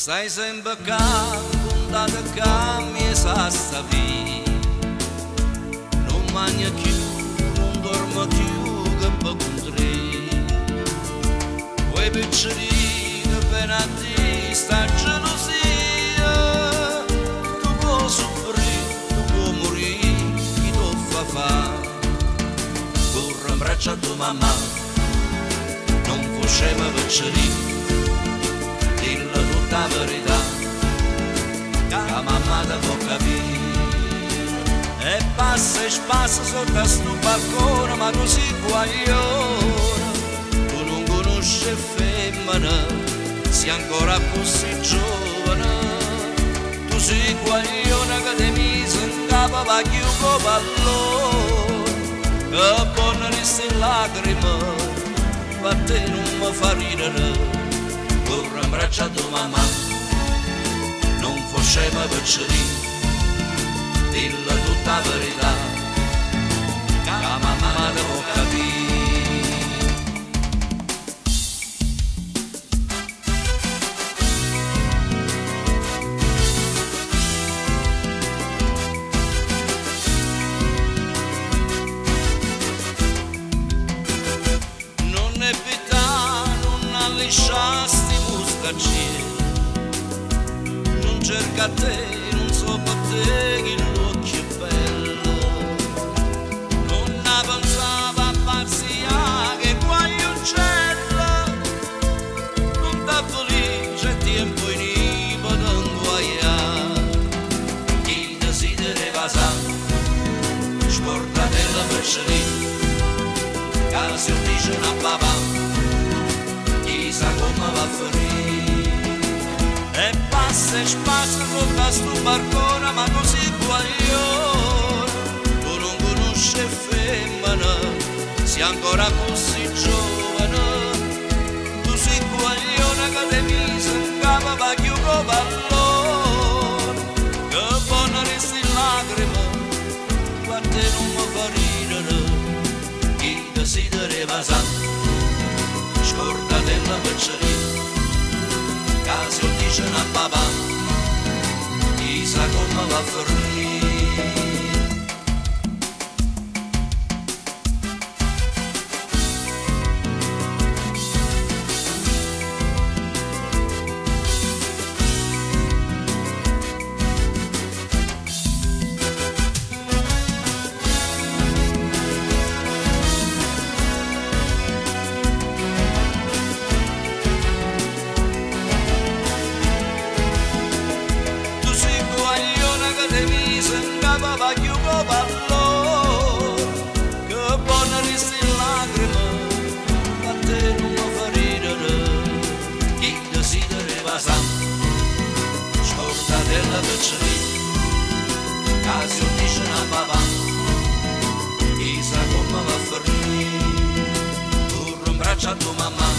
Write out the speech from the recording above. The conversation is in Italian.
Stai sempre qua, puntata qua, mi sa sta via. Non mangia più, non dormo più, che può contrì. Quei piccoli che appena a te sta gelosia. Tu puoi soffrire, tu puoi morire, chi ti fa fare? Corre in braccio a tua mamma, non facciamo piccoli. Dilla tutta la verità, che la mamma ti può capire. E passa e spassa sotto a sto balcone, ma tu sei guaglione. Tu non conosci femmina, sei ancora così giovane. Tu sei guaglione che ti mise in capo vecchio con pallone. Che buona resta in lacrime, ma te non mi fa ridere. Corre in braccio a tua mamma, non facciamo piccoli, dilla tutta la verità, che la mamma ti può capire. Non è pietà, non ha lisciato non cerca te, non so per te che l'occhio è bello. Non ne pensava a pazzia che quagli uccello. Non da felice tempo in ipo non guaia. Chi desidera sa, scordatella per lì. Che se dice una papà, chissà come va a finire. E passa e spassa sotto a sto barcone, ma tu sei guaglione. Tu non conosci femmina, sei ancora così giovane. Tu sei guaglione che ti mise in capo vecchio con pallone. Che buona resta in lacrime, ma te non mi fa ridere. Chi desidera sa, scordatella piccina. Caso dice una papà, chissà come va a finire. Caso dice una papà, chissà come va a finire. Corro in braccio a tua mamma,